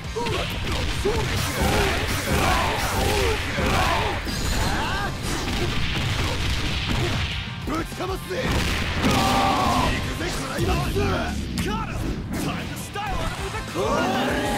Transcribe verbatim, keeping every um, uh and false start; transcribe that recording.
ぶちかますぜ。行くぜクライマックス。 Time to style it with a